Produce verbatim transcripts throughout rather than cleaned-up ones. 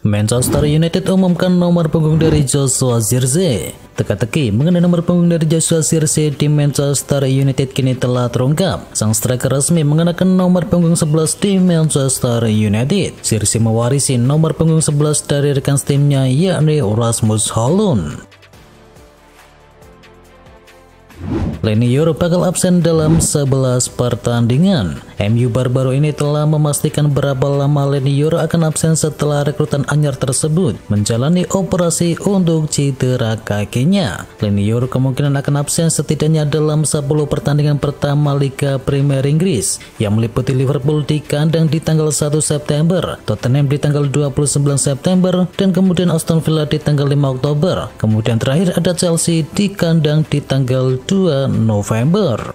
Manchester United umumkan nomor punggung dari Joshua Zirkzee. Teka-teki mengenai nomor punggung dari Joshua Zirkzee di Manchester United kini telah terungkap. Sang striker resmi mengenakan nomor punggung sebelas di Manchester United. Zirkzee mewarisi nomor punggung sebelas dari rekan timnya yakni Rasmus Højlund. Leny Yoro bakal absen dalam sebelas pertandingan. M U baru-baru ini telah memastikan berapa lama Leny Yoro akan absen setelah rekrutan anyar tersebut menjalani operasi untuk cedera kakinya. Leny Yoro kemungkinan akan absen setidaknya dalam sepuluh pertandingan pertama Liga Premier Inggris yang meliputi Liverpool di kandang di tanggal satu September, Tottenham di tanggal dua puluh sembilan September, dan kemudian Aston Villa di tanggal lima Oktober. Kemudian terakhir ada Chelsea di kandang di tanggal dua November.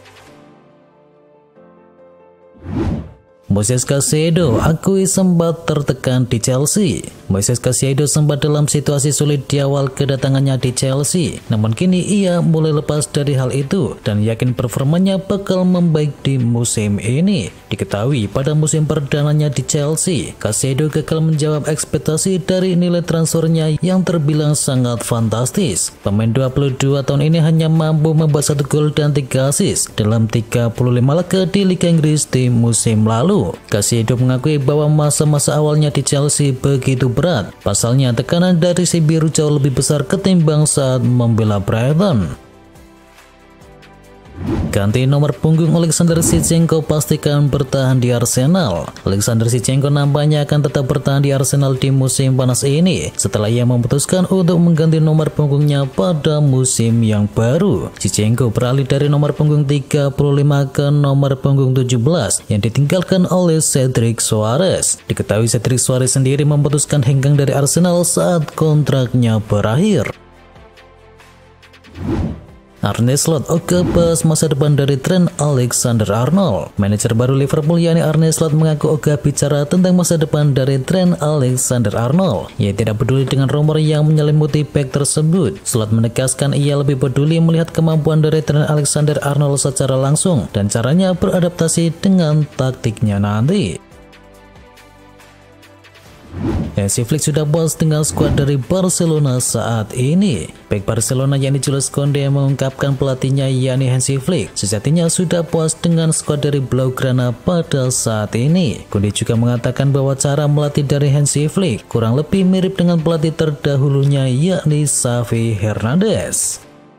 Moises Caicedo akui sempat tertekan di Chelsea. Moises Caicedo sempat dalam situasi sulit di awal kedatangannya di Chelsea, namun kini ia mulai lepas dari hal itu dan yakin performanya bakal membaik di musim ini. Diketahui pada musim perdananya di Chelsea, Caicedo gagal menjawab ekspektasi dari nilai transfernya yang terbilang sangat fantastis. Pemain dua puluh dua tahun ini hanya mampu membuat satu gol dan tiga assist dalam tiga puluh lima laga di Liga Inggris di musim lalu. Caicedo mengakui bahwa masa-masa awalnya di Chelsea begitu berat. Pasalnya tekanan dari si biru jauh lebih besar ketimbang saat membela Brighton. Ganti nomor punggung Alexander Zinchenko pastikan bertahan di Arsenal. Alexander Zinchenko nampaknya akan tetap bertahan di Arsenal di musim panas ini setelah ia memutuskan untuk mengganti nomor punggungnya pada musim yang baru. Zinchenko beralih dari nomor punggung tiga puluh lima ke nomor punggung tujuh belas yang ditinggalkan oleh Cedric Soares. Diketahui Cedric Soares sendiri memutuskan hengkang dari Arsenal saat kontraknya berakhir. Arne Slot oke bahas masa depan dari Trent Alexander-Arnold. Manajer baru Liverpool yakni Arne Slot mengaku ogah bicara tentang masa depan dari Trent Alexander-Arnold. Ia tidak peduli dengan rumor yang menyelimuti bek tersebut. Slot menegaskan ia lebih peduli melihat kemampuan dari Trent Alexander-Arnold secara langsung dan caranya beradaptasi dengan taktiknya nanti. Hansi Flick sudah puas dengan skuad dari Barcelona saat ini. Bek Barcelona yakni Jules Koundé mengungkapkan pelatihnya yakni Hansi Flick sejatinya sudah puas dengan skuad dari Blaugrana pada saat ini. Koundé juga mengatakan bahwa cara melatih dari Hansi Flick kurang lebih mirip dengan pelatih terdahulunya yakni Xavi Hernandez.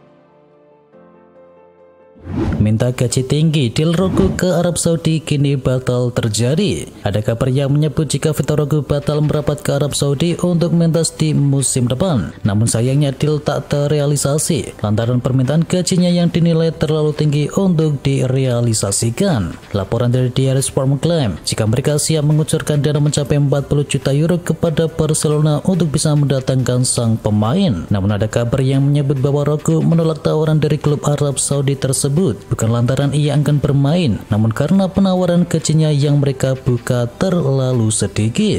Minta gaji tinggi, deal Rogo ke Arab Saudi kini batal terjadi. Ada kabar yang menyebut jika Vitor Rogo batal merapat ke Arab Saudi untuk mentas di musim depan. Namun sayangnya deal tak terrealisasi lantaran permintaan gajinya yang dinilai terlalu tinggi untuk direalisasikan. Laporan dari Diario Sport mengklaim jika mereka siap mengucurkan dana mencapai empat puluh juta euro kepada Barcelona untuk bisa mendatangkan sang pemain. Namun ada kabar yang menyebut bahwa Rogo menolak tawaran dari klub Arab Saudi tersebut bukan lantaran ia akan bermain, namun karena penawaran gajinya yang mereka buka terlalu sedikit.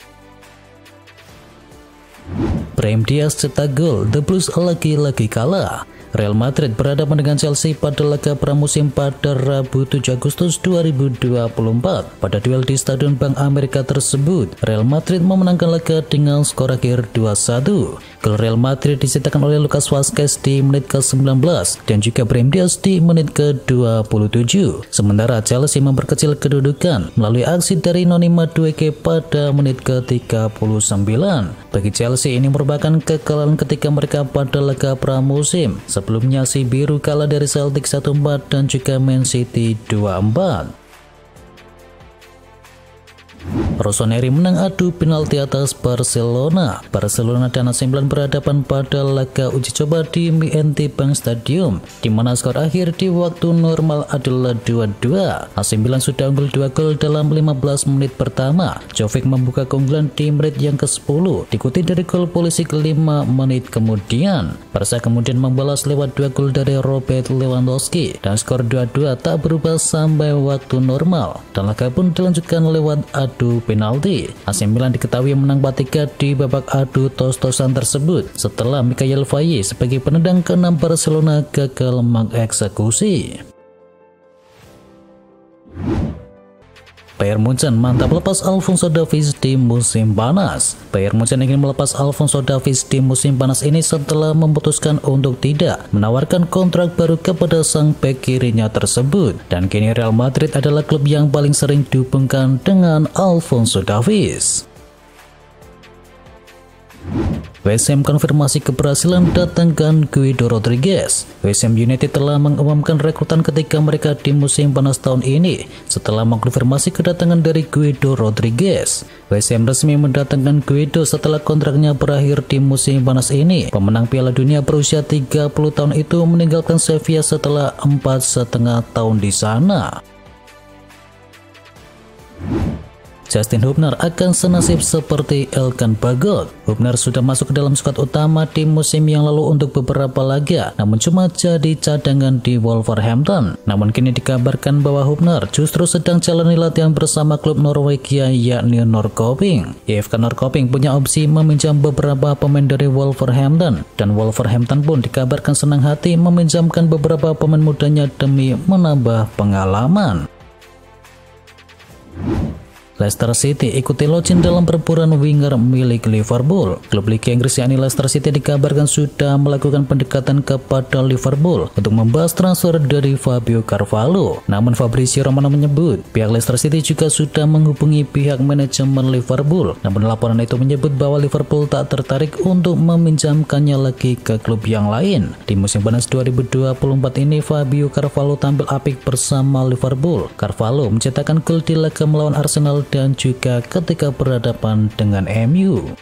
Brahim Diaz cetak gol, The Blues lagi-lagi kalah. Real Madrid berhadapan dengan Chelsea pada laga pramusim pada Rabu tujuh Agustus dua ribu dua puluh empat. Pada duel di Stadion Bank Amerika tersebut, Real Madrid memenangkan laga dengan skor akhir dua satu. Gol Real Madrid diciptakan oleh Lucas Vazquez di menit ke sembilan belas dan juga Brahim Diaz di menit ke dua puluh tujuh. Sementara Chelsea memperkecil kedudukan melalui aksi dari Noni Madueke pada menit ke tiga puluh sembilan. Bagi Chelsea ini merupakan kekalahan ketika mereka pada laga pramusim. Sebelumnya si biru kalah dari Celtic satu empat dan juga Man City dua empat. Rossoneri menang adu penalti atas Barcelona. Barcelona dan A C Milan berhadapan pada laga uji coba di M I N T Bank Stadium, di mana skor akhir di waktu normal adalah dua dua. A C Milan sudah unggul dua gol dalam lima belas menit pertama. Jovic membuka keunggulan di menit yang ke sepuluh, diikuti dari gol Pulisic lima menit kemudian. Barca kemudian membalas lewat dua gol dari Robert Lewandowski dan skor dua dua tak berubah sampai waktu normal. Dan laga pun dilanjutkan lewat adu penalti. A C Milan diketahui menang empat tiga di babak adu tos-tosan tersebut setelah Mikhail Faye sebagai penendang keenam Barcelona gagal mengeksekusi. Bayern Munchen mantap lepas Alphonso Davies di musim panas. Bayern Munchen ingin melepas Alphonso Davies di musim panas ini setelah memutuskan untuk tidak menawarkan kontrak baru kepada sang bek kirinya tersebut. Dan kini Real Madrid adalah klub yang paling sering dihubungkan dengan Alphonso Davies. West Ham konfirmasi keberhasilan datangkan Guido Rodriguez. West Ham United telah mengumumkan rekrutan ketika mereka di musim panas tahun ini setelah mengkonfirmasi kedatangan dari Guido Rodriguez. West Ham resmi mendatangkan Guido setelah kontraknya berakhir di musim panas ini. Pemenang Piala Dunia berusia tiga puluh tahun itu meninggalkan Sevilla setelah empat setengah tahun di sana. Justin Hubner akan senasib seperti Elkan Bagot. Hubner sudah masuk ke dalam skuad utama di musim yang lalu untuk beberapa laga, namun cuma jadi cadangan di Wolverhampton. Namun kini dikabarkan bahwa Hubner justru sedang jalani latihan bersama klub Norwegia yakni Norrköping. I F K Norrköping punya opsi meminjam beberapa pemain dari Wolverhampton, dan Wolverhampton pun dikabarkan senang hati meminjamkan beberapa pemain mudanya demi menambah pengalaman. Leicester City ikuti Locin dalam perburuan winger milik Liverpool. Klub Liga Inggris yakni Leicester City dikabarkan sudah melakukan pendekatan kepada Liverpool untuk membahas transfer dari Fabio Carvalho. Namun Fabrizio Romano menyebut pihak Leicester City juga sudah menghubungi pihak manajemen Liverpool. Namun laporan itu menyebut bahwa Liverpool tak tertarik untuk meminjamkannya lagi ke klub yang lain. Di musim panas dua ribu dua puluh empat ini Fabio Carvalho tampil apik bersama Liverpool. Carvalho mencetakkan gol di laga melawan Arsenal dan juga ketika berhadapan dengan M U.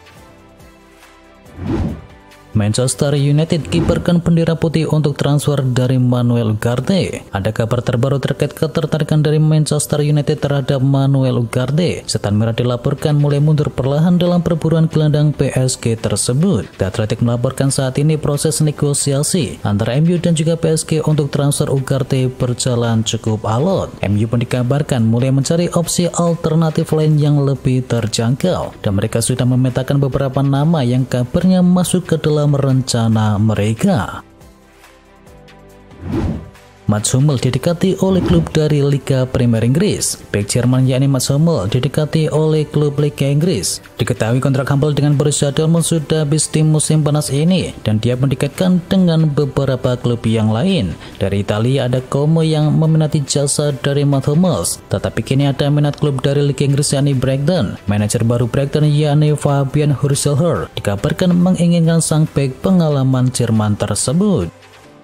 Manchester United kibarkan bendera putih untuk transfer dari Manuel Ugarte. Ada kabar terbaru terkait ketertarikan dari Manchester United terhadap Manuel Ugarte. Setan Merah dilaporkan mulai mundur perlahan dalam perburuan gelandang P S G tersebut. The Athletic melaporkan saat ini proses negosiasi antara M U dan juga P S G untuk transfer Ugarte berjalan cukup alot. M U pun dikabarkan mulai mencari opsi alternatif lain yang lebih terjangkau, dan mereka sudah memetakan beberapa nama yang kabarnya masuk ke dalam rencana mereka. Mats Hummels didekati oleh klub dari Liga Premier Inggris. Bek Jerman yakni Mats Hummels didekati oleh klub Liga Inggris. Diketahui kontrak Hummels dengan Borussia Dortmund sudah habis di musim panas ini, dan dia mendekatkan dengan beberapa klub yang lain. Dari Italia ada Como yang meminati jasa dari Mats Hummels, tetapi kini ada minat klub dari Liga Inggris yakni Brighton. Manajer baru Brighton yakni Fabian Hurselher dikabarkan menginginkan sang bek pengalaman Jerman tersebut.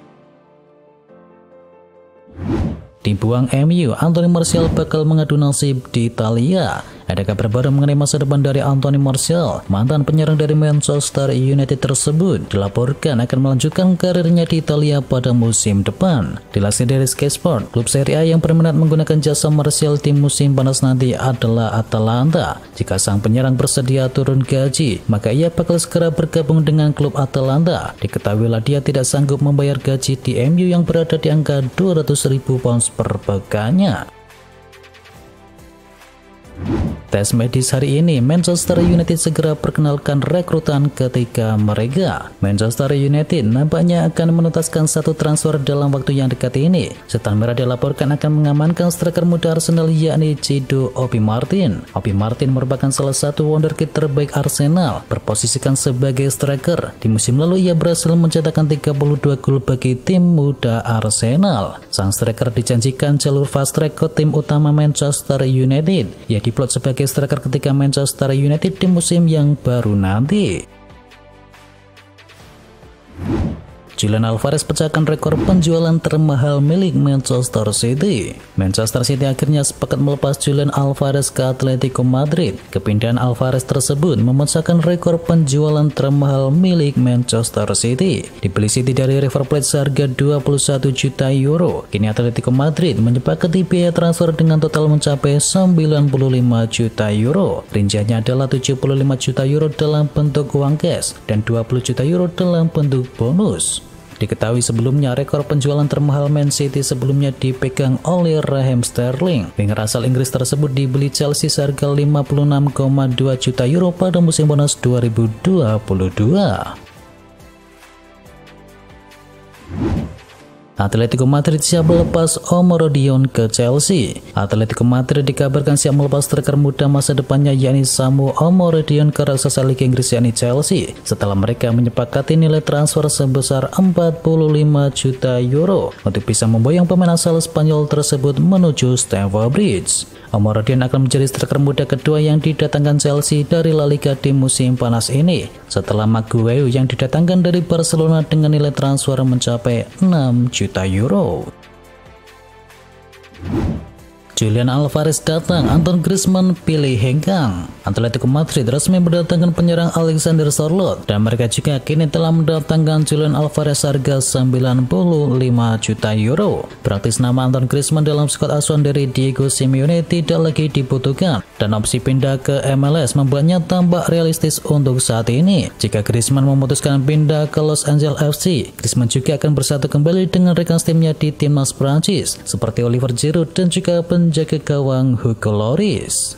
Dibuang M U, Anthony Martial bakal mengadu nasib di Italia. Ada kabar baru mengenai masa depan dari Anthony Martial. Mantan penyerang dari Manchester United tersebut dilaporkan akan melanjutkan karirnya di Italia pada musim depan. Dilansir dari Sky Sport, klub Serie A yang berminat menggunakan jasa Martial di musim panas nanti adalah Atalanta. Jika sang penyerang bersedia turun gaji, maka ia bakal segera bergabung dengan klub Atalanta. Diketahuilah dia tidak sanggup membayar gaji di M U yang berada di angka dua ratus ribu pounds per pekannya. Tes medis hari ini, Manchester United segera perkenalkan rekrutan ketiga mereka. Manchester United nampaknya akan menuntaskan satu transfer dalam waktu yang dekat ini. Setan Merah dilaporkan akan mengamankan striker muda Arsenal yakni Ciro Obi Martin. Obi Martin merupakan salah satu wonderkid terbaik Arsenal, berposisikan sebagai striker. Di musim lalu ia berhasil mencetakkan tiga puluh dua gol bagi tim muda Arsenal. Sang striker dijanjikan jalur fast track ke tim utama Manchester United. Ia diplot sebagai striker ketika Manchester United di musim yang baru nanti. Julian Alvarez pecahkan rekor penjualan termahal milik Manchester City. Manchester City akhirnya sepakat melepas Julian Alvarez ke Atletico Madrid. Kepindahan Alvarez tersebut memecahkan rekor penjualan termahal milik Manchester City. Dibeli City dari River Plate seharga dua puluh satu juta euro. Kini Atletico Madrid menyepakati biaya transfer dengan total mencapai sembilan puluh lima juta euro. Rinciannya adalah tujuh puluh lima juta euro dalam bentuk uang cash dan dua puluh juta euro dalam bentuk bonus. Diketahui sebelumnya rekor penjualan termahal Man City sebelumnya dipegang oleh Raheem Sterling. Winger asal Inggris tersebut dibeli Chelsea seharga lima puluh enam koma dua juta euro pada musim panas dua ribu dua puluh dua. Atletico Madrid siap melepas Omar Rodion ke Chelsea. Atletico Madrid dikabarkan siap melepas striker muda masa depannya yakni Samu Omar Rodion ke raksasa Liga Inggris yakni Chelsea setelah mereka menyepakati nilai transfer sebesar empat puluh lima juta euro untuk bisa memboyong pemain asal Spanyol tersebut menuju Stamford Bridge. Omar Rodion akan menjadi striker muda kedua yang didatangkan Chelsea dari La Liga di musim panas ini setelah Maguire yang didatangkan dari Barcelona dengan nilai transfer mencapai enam juta euro. Julian Alvarez datang, Antoine Griezmann pilih hengkang. Atletico Madrid resmi mendatangkan penyerang Alexander Sørloth dan mereka juga kini telah mendatangkan Julian Alvarez harga sembilan puluh lima juta euro. Praktis nama Antoine Griezmann dalam skuad asuhan dari Diego Simeone tidak lagi dibutuhkan dan opsi pindah ke M L S membuatnya tambah realistis untuk saat ini. Jika Griezmann memutuskan pindah ke Los Angeles F C, Griezmann juga akan bersatu kembali dengan rekan timnya di timnas Prancis seperti Oliver Giroud dan juga penjaga gawang Hugo Lloris.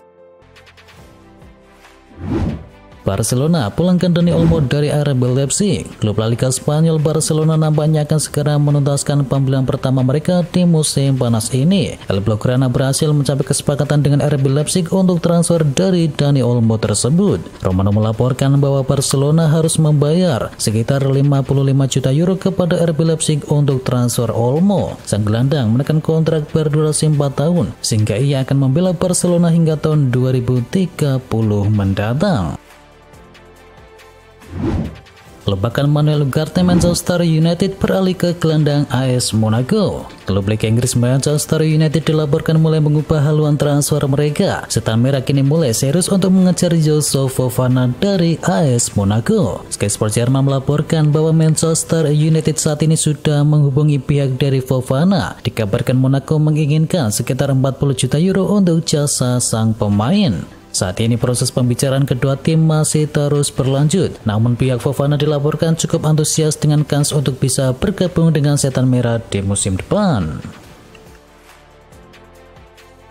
Barcelona pulangkan Dani Olmo dari R B Leipzig. Klub La Liga Spanyol Barcelona nampaknya akan segera menuntaskan pembelian pertama mereka di musim panas ini. El Blaugrana berhasil mencapai kesepakatan dengan R B Leipzig untuk transfer dari Dani Olmo tersebut. Romano melaporkan bahwa Barcelona harus membayar sekitar lima puluh lima juta euro kepada R B Leipzig untuk transfer Olmo. Sang gelandang menekan kontrak berdurasi empat tahun sehingga ia akan membela Barcelona hingga tahun dua ribu tiga puluh mendatang. Lebakan Manuel Ugarte Manchester United beralih ke gelandang A S Monaco. Klub Liga Inggris Manchester United dilaporkan mulai mengubah haluan transfer mereka. Setan Merah kini mulai serius untuk mengejar Youssouf Fofana dari A S Monaco. Sky Sports Jerman melaporkan bahwa Manchester United saat ini sudah menghubungi pihak dari Fofana. Dikabarkan Monaco menginginkan sekitar empat puluh juta euro untuk jasa sang pemain. Saat ini proses pembicaraan kedua tim masih terus berlanjut, namun pihak Fofana dilaporkan cukup antusias dengan kans untuk bisa bergabung dengan Setan Merah di musim depan.